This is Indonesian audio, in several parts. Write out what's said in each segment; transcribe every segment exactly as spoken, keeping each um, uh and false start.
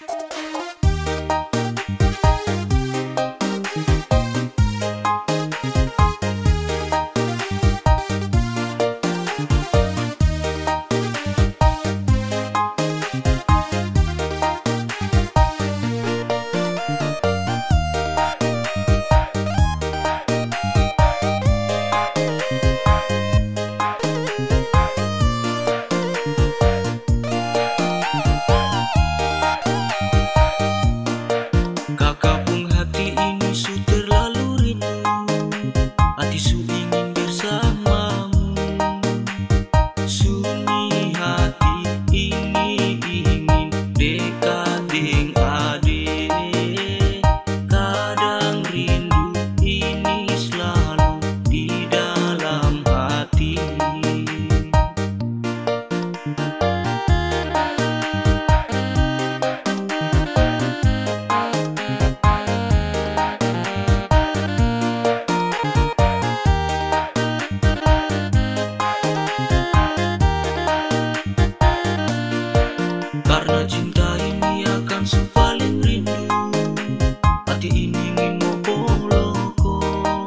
Karena cinta ini akan paling rindu, hati ini ingin meloko.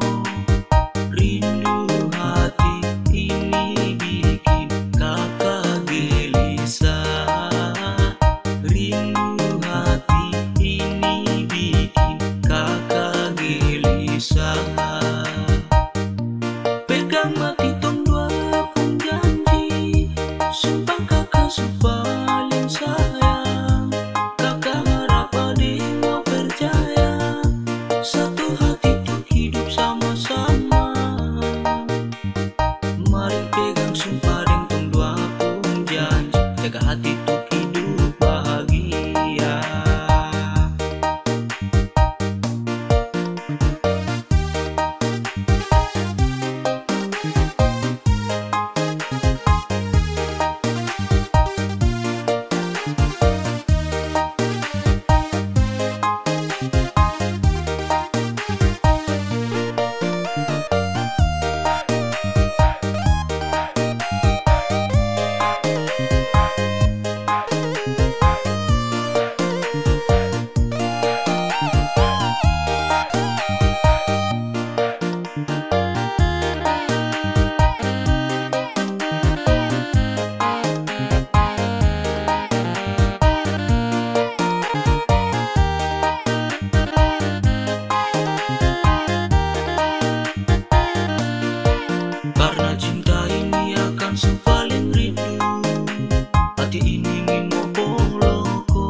Rindu hati ini bikin kakak gelisah. Rindu hati ini bikin kakak gelisah. Pegang mati tong dua pun janji, sumpah kakak sumpah sayang, kakak harap adik mau percaya, satu hati untuk hidup sama-sama. Mari pegang sumpah deng tong dua pun janji, jaga hati untuk hidup bahagia. Karena cinta ini akan paling rindu, hati ini ingin meloko.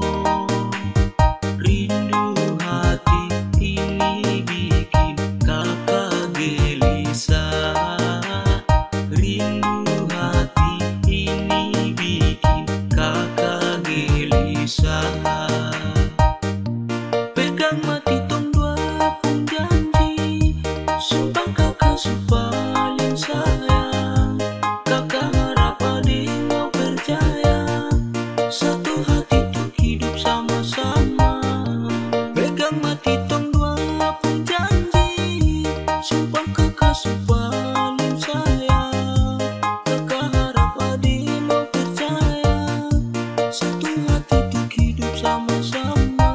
Rindu hati ini bikin kakak gelisah. Rindu hati ini bikin kakak gelisah. Pegang mati tong dua pun janji, sumpah kakak sumpah sayang, kakak harap adik mau percaya, satu hati untuk hidup sama-sama. Pegang mati tong dua pun janji, sumpah kakak sumpah sayang, kakak harap adik mau percaya, satu hati untuk hidup sama-sama.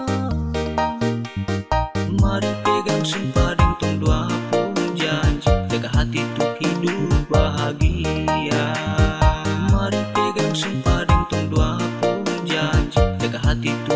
Mari pegang sumpah deng tong dua pun janji, jaga hati untuk hidup bahagia. Mari pegang sumpah deng tong dua pun janji, jaga hati tuh